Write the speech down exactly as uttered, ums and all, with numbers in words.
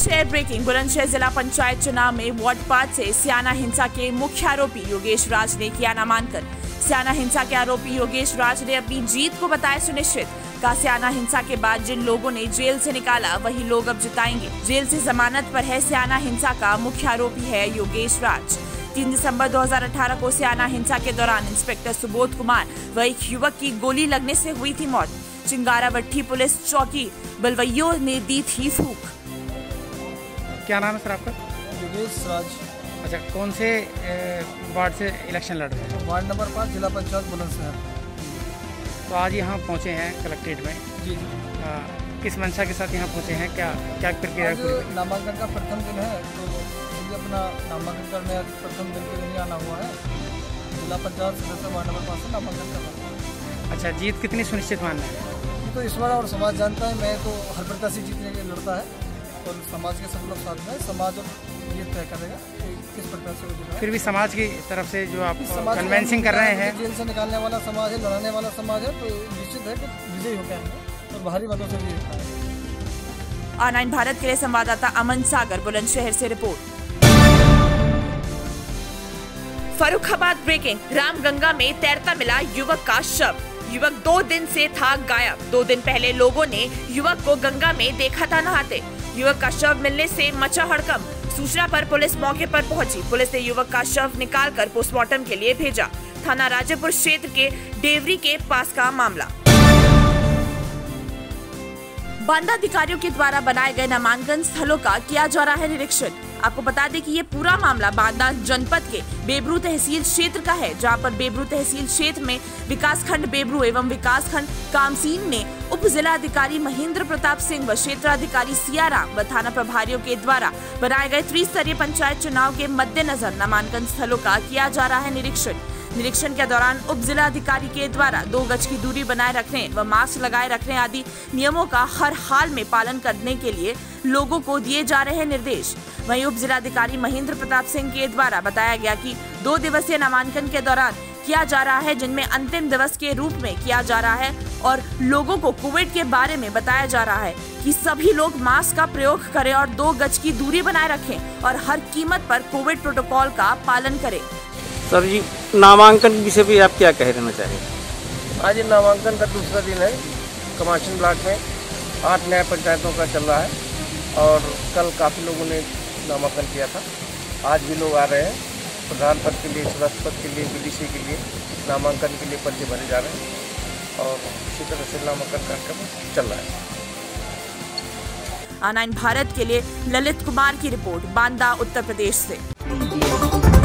Bulandshahr breaking. Bulandshahr जिला पंचायत चुनाव में वार्ड पाँच से स्याना हिंसा के मुख्य आरोपी योगेश राज ने किया नामांकन। स्याना हिंसा के आरोपी योगेश राज ने अपनी जीत को बताया सुनिश्चित। का स्याना हिंसा के बाद जिन लोगों ने जेल से निकाला वही लोग अब जिताएंगे। जेल से जमानत पर है स्याना हिंसा का मुख्य आरोपी है योगेश राज। तीन दिसंबर दो हज़ार अठारह को स्याना हिंसा के दौरान इंस्पेक्टर सुबोध कुमार व एक युवक की गोली लगने से हुई थी मौत। चिंगारावट्टी पुलिस चौकी बलवैयों ने दी थी फूंक। क्या नाम है सर आपका? योगेश राज। अच्छा, कौन से वार्ड से इलेक्शन लड़ रहे हैं? वार्ड नंबर पाँच, जिला पंचायत बुलंदशहर। तो आज यहाँ पहुँचे हैं कलेक्ट्रेट में। जी जी। आ, किस मंशा के साथ यहाँ पहुँचे हैं? क्या क्या प्रक्रिया? नामांकन का प्रथम दिन है तो मुझे अपना नामांकन करने प्रथम दिन के दिन आना हुआ है। जिला पंचायत सदस्य वार्ड नंबर पाँच से नामांकन कर रहा हूँ। अच्छा, जीत कितनी सुनिश्चित मानना है? ये तो ईश्वर और समाज जानता है। मैं तो हर प्रत्याशी जीतने के लिए लड़ता है और समाज के सब लोग साथ में, समाज ये तय करेगा कि किस प्रकार से वो। फिर भी समाज की तरफ से जो आप कन्वेंसिंग कर रहे हैं, जेल से निकालने वाला समाज है, लड़ाने वाला समाज है, तो निश्चित है कि विजयी होकर आएंगे और भारी मतों से विजयी होता है। ऑनलाइन भारत के लिए संवाददाता अमन सागर बुलंदशहर से रिपोर्ट। फर्रुखाबाद ब्रेकिंग। रामगंगा में तैरता मिला युवक का शव। युवक दो दिन से था गायब। दो दिन पहले लोगों ने युवक को गंगा में देखा था नहाते। युवक का शव मिलने से मचा हड़कंप। सूचना पर पुलिस मौके पर पहुंची। पुलिस ने युवक का शव निकालकर पोस्टमार्टम के लिए भेजा। थाना राजेपुर क्षेत्र के डेवरी के पास का मामला। बांदा अधिकारियों के द्वारा बनाए गए नामांकन स्थलों का किया जा रहा है निरीक्षण। आपको बता दें कि ये पूरा मामला बांदा जनपद के बेबरू तहसील क्षेत्र का है, जहां पर बेबरू तहसील क्षेत्र में विकासखंड बेबरू एवं विकासखंड कामसीन ने उप जिला अधिकारी महेंद्र प्रताप सिंह व क्षेत्राधिकारी सियाराम व थाना प्रभारियों के द्वारा बनाए गए त्रिस्तरीय पंचायत चुनाव के मद्देनजर नामांकन स्थलों का किया जा रहा है निरीक्षण। निरीक्षण के दौरान उप जिला अधिकारी के द्वारा दो गज की दूरी बनाए रखने व मास्क लगाए रखने आदि नियमों का हर हाल में पालन करने के लिए लोगों को दिए जा रहे हैं निर्देश। वहीं उप जिला अधिकारी महेंद्र प्रताप सिंह के द्वारा बताया गया कि दो दिवसीय नामांकन के दौरान किया जा रहा है, जिनमें अंतिम दिवस के रूप में किया जा रहा है और लोगों को कोविड के बारे में बताया जा रहा है कि सभी लोग मास्क का प्रयोग करें और दो गज की दूरी बनाए रखें और हर कीमत पर कोविड प्रोटोकॉल का पालन करें। सर जी, नामांकन के विषय पे आप क्या कह देना चाहिए? आज नामांकन का दूसरा दिन है। कमाशन ब्लॉक में आठ नया पंचायतों का चल रहा है और कल काफ़ी लोगों ने नामांकन किया था। आज भी लोग आ रहे हैं। प्रधान पद के लिए, सदस्य पद के लिए, बीडीसी के लिए नामांकन के लिए पर्चे भरे जा रहे हैं और इसी तरह से नामांकन कार्यक्रम चल रहा है। ऑनलाइन भारत के लिए ललित कुमार की रिपोर्ट, बांदा उत्तर प्रदेश से।